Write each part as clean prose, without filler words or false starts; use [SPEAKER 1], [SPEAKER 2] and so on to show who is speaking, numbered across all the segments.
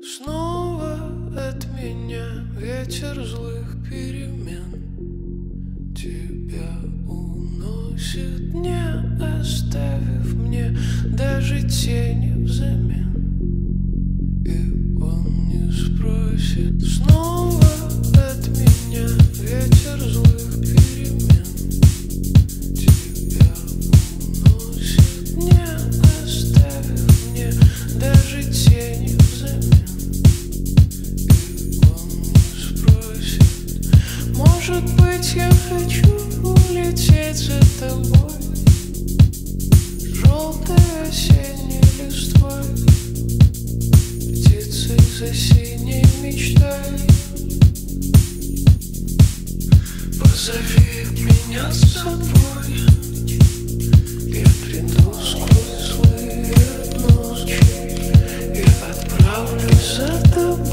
[SPEAKER 1] Снова от меня ветер злых перемен тебя уносит, не оставив мне даже тени взамен. И он не спросит. Снова от меня ветер злых перемен тебя уносит, не оставив мне даже тени взамен. Может быть, я хочу улететь за тобой, желтой осенней листвой, птицей за синей мечтой. Позови меня с собой, я приду сквозь злые ночи, я отправлюсь за тобой.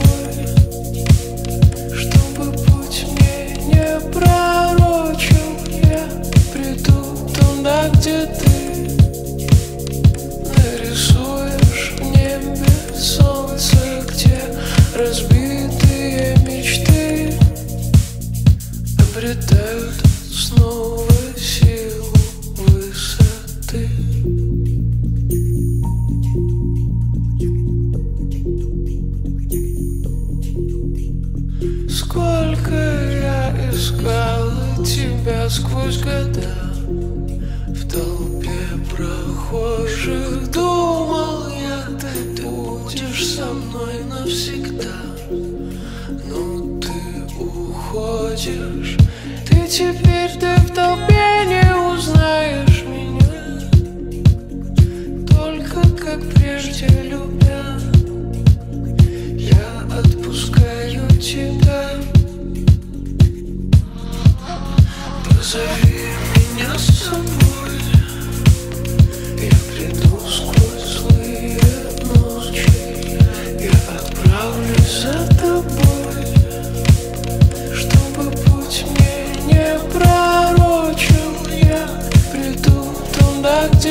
[SPEAKER 1] Туда, где ты нарисуешь в небе солнце, где разбитые мечты обретают снова силу высоты. Сколько я искала тебя сквозь года, в толпе прохожих думал я, ты будешь со мной навсегда. Но ты уходишь, ты теперь в толпе не узнаешь меня, только как прежде любя. Я отпускаю тебя. Позови меня с собой, я приду сквозь злые ночи, я отправлюсь за тобой, чтобы путь мне не пророчил. Я приду туда,